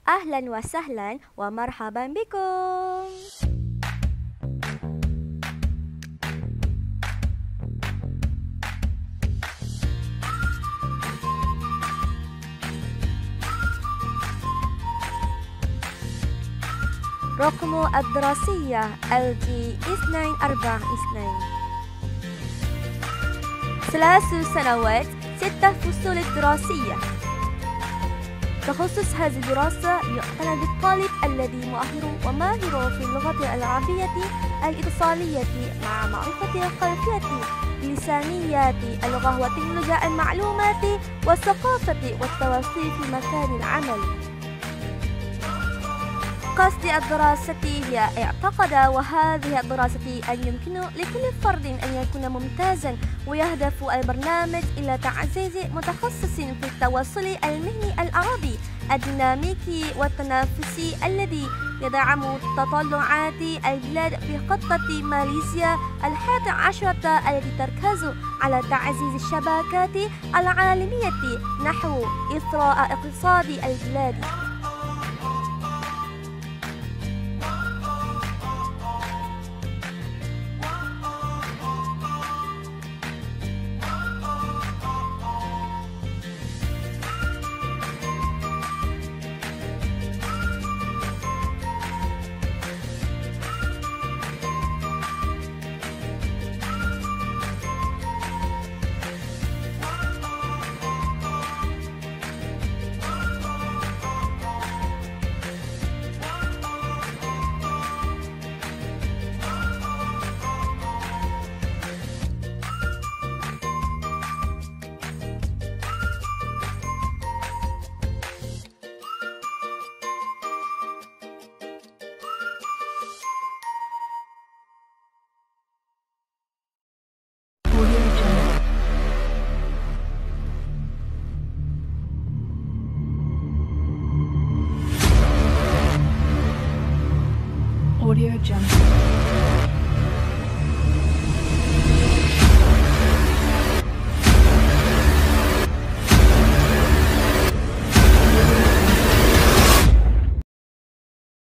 أهلا وسهلا ومرحبا بكم. رقم الدراسية LG 242 3 سنوات 6 فصول دراسية. تخصص هذه الدراسة يعتنى بالطالب الذي ماهر في اللغة العربية الاتصالية مع معرفة خلفية لسانيات اللغة وتكنولوجيا المعلومات والثقافة والتواصل في مكان العمل. قصد الدراسة هي اعتقد وهذه الدراسة أن يمكن لكل فرد أن يكون ممتازا، ويهدف البرنامج إلى تعزيز متخصص في التواصل المهني العربي الديناميكي والتنافسي الذي يدعم تطلعات البلاد في خطة ماليزيا 11 التي تركز على تعزيز الشبكات العالمية نحو إثراء اقتصاد البلاد.